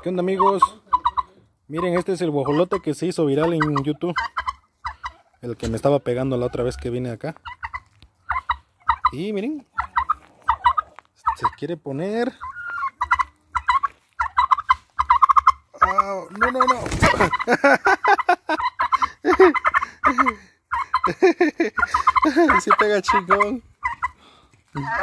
¿Qué onda, amigos? Miren, este es el guajolote que se hizo viral en YouTube. El que me estaba pegando la otra vez que vine acá. Y miren, se quiere poner. Oh, no, no, no. Sí pega chingón.